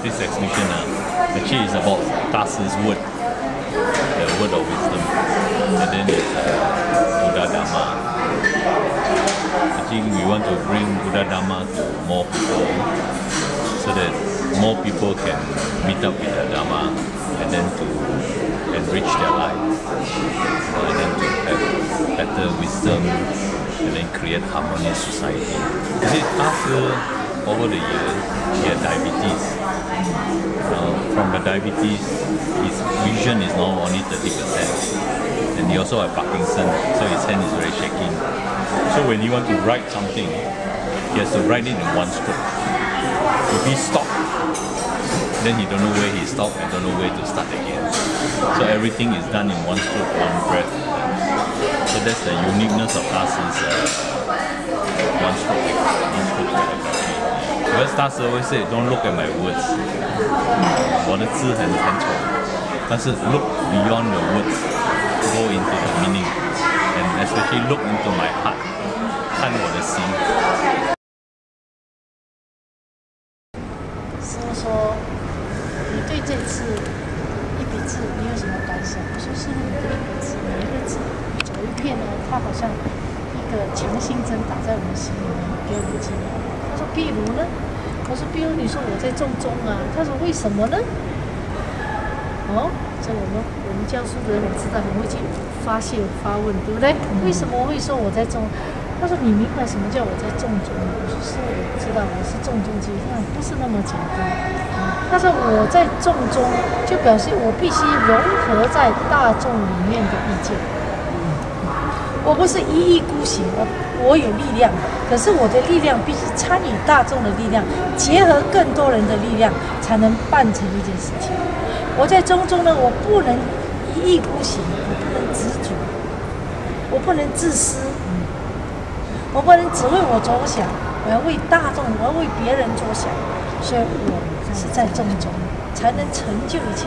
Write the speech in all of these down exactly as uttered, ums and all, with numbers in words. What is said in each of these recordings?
this exhibition uh, actually is about 大师 word, the word of wisdom, and then it's uh, Buddha Dharma. I think we want to bring Buddha Dharma to more people so that more people can meet up with the Dharma and then to enrich their life, and then to have better wisdom and then create harmonious society. You see, after over the years, he had diabetes. Uh, from the diabetes, his vision is now only thirty percent. And he also has Parkinson, so his hand is very shaking. So when he wants to write something, he has to write it in one stroke. If he stops, then he don't know where he stopped and don't know where to start again. So everything is done in one stroke, one breath. So that's the uniqueness of Da's uh, one stroke, one stroke calligraphy. Because Da always say, don't look at my words. 我的字很很丑，但是 look beyond the words, go into the meaning, and especially look into my heart, 看我的心。 师傅说，你对这次一笔字你有什么感想？我说是每一个字，每一个字走一遍呢，它好像一个强心针打在我们心里面，给我们力量。他说，譬如呢？我说，比如你说我在重中啊，他说为什么呢？哦，这我们我们教书的人我知道很会去发泄发问，对不对？为什么会说我在重？他说你明白什么叫我在重中？我说是，我知道我是重中之重，但不是那么简单。他说我在重中，就表示我必须融合在大众里面的意见。我不是一意孤行，我我有力量，可是我的力量必须参与大众的力量，结合更多人的力量，才能办成一件事情。我在中中呢，我不能一意孤行，我不能执着，我不能自私，我不能只为我着想，我要为大众，我要为别人着想，所以我是在中中，才能成就一切。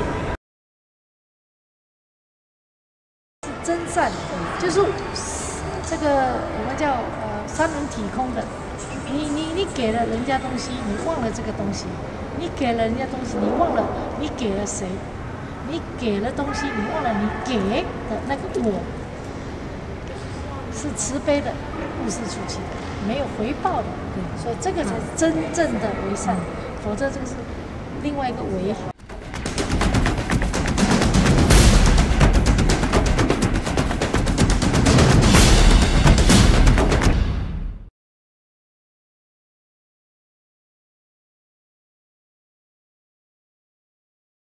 真善，就是这个我们叫呃三轮体空的。你你你给了人家东西，你忘了这个东西；你给了人家东西，你忘了你给了谁；你给了东西，你忘了你给的那个我。是慈悲的，不是出气的，没有回报的，所以这个才是真正的为善，否则这个是另外一个为好。